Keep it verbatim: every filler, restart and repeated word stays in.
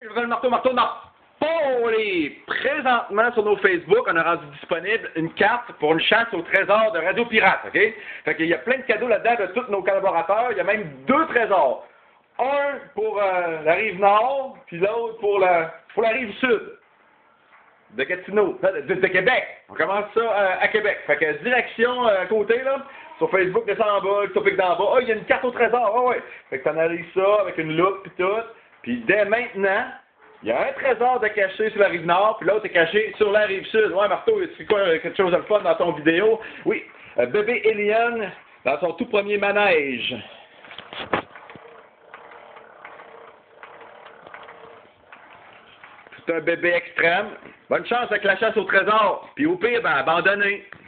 Je m'appelle Marteau, Marteau, Marteau. Et présentement sur nos Facebook, on a rendu disponible une carte pour une chasse au trésor de Radio Pirate, OK? Fait qu'il y a plein de cadeaux là-dedans de tous nos collaborateurs. Il y a même deux trésors. Un pour euh, la rive nord, puis l'autre pour la, pour la rive sud. De Gatineau, de, de, de Québec. On commence ça euh, à Québec. Fait que direction euh, à côté, là, sur Facebook, descend en bas, le topic d'en bas. Ah, oh, il y a une carte au trésor. Ah, oh, ouais. Fait que t'analyses ça avec une loupe puis tout. Puis dès maintenant, il y a un trésor de caché sur la rive nord, puis l'autre est caché sur la rive sud. Ouais, Marteau, c'est quoi quelque chose de fun dans ton vidéo? Oui, euh, bébé Eliane dans son tout premier manège. C'est un bébé extrême. Bonne chance avec la chasse au trésor. Puis au pire, ben abandonnez.